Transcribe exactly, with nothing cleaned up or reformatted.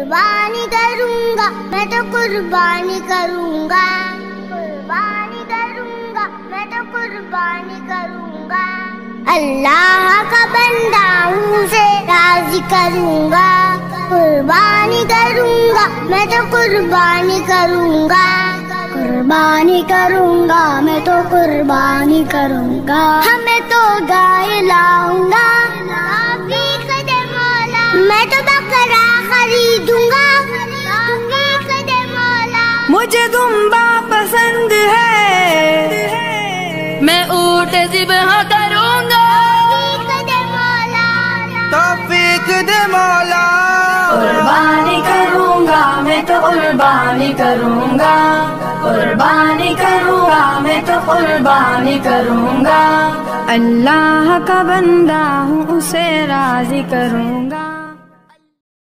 قربانی کروں گا میں تو قربانی کروں گا، قربانی کروں گا میں تو قربانی کروں گا، اللہ کا بندہ ہوں اسے راضی کروں گا، قربانی کروں گا میں تو قربانی کروں گا، قربانی کروں گا میں تو قربانی کروں گا، ہمیں تو گائے لاؤں گا میں تو بکرا خریدوں گا، مجھے دمبا پسند ہے میں اونٹ ذبح کروں گا، توفیق دے مولا، قربانی کروں گا میں تو قربانی کروں گا، قربانی کروں گا میں تو قربانی کروں گا، اللہ کا بندہ ہوں اسے راضی کروں گا۔